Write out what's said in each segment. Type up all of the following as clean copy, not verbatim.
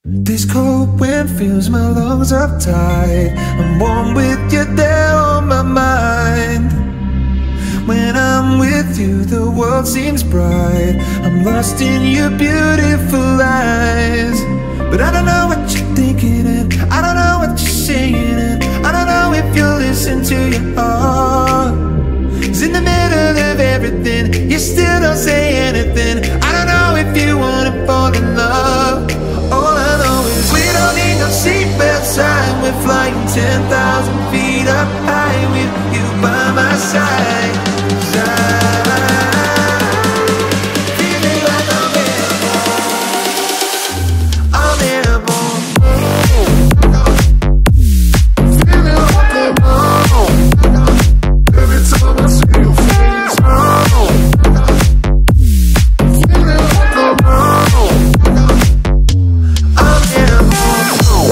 This cold wind fills my lungs up tight. I'm warm with you there on my mind. When I'm with you, the world seems bright. I'm lost in your beautiful eyes. But I don't know what you're thinking, and I don't know what you're saying, and I don't know if you listen to your heart. 'Cause in the middle of everything, you still don't say anything. I don't know if you wanna fall in love. All I know is we don't need no seatbelt sign. We're flying 10,000 feet up high with you by my side. Feeling like I'm airborne. I'm airborne. Feeling like I'm airborne. Every time I see your face. Feeling like I'm airborne. I'm airborne.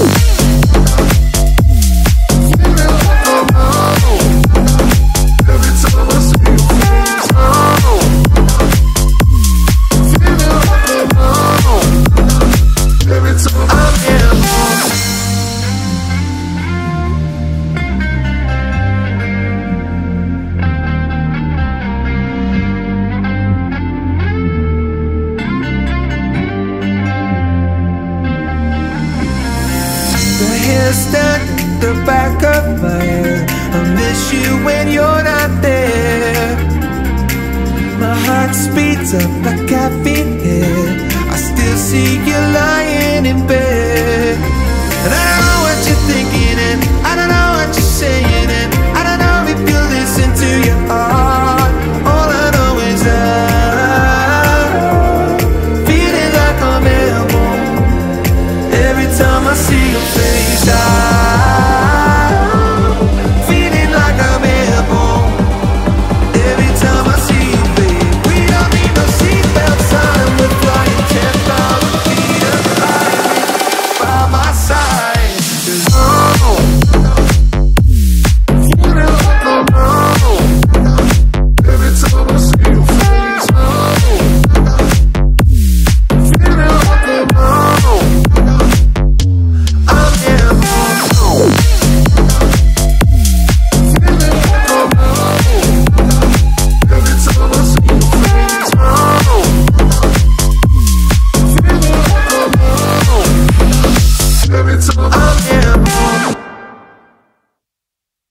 Feeling like I'm airborne. Every time I see your face. Feeling like I'm airborne. Every time I'm airborne. The hair stand at the back of my head. I miss you when you're not there. My heart speeds up like caffeine hit. I still see you lying in bed. And I don't know what you're thinking, and I don't know what you're saying, and I don't know if you listen to your heart. All I know is I'm feeling like I'm airborne. Every time I see your face.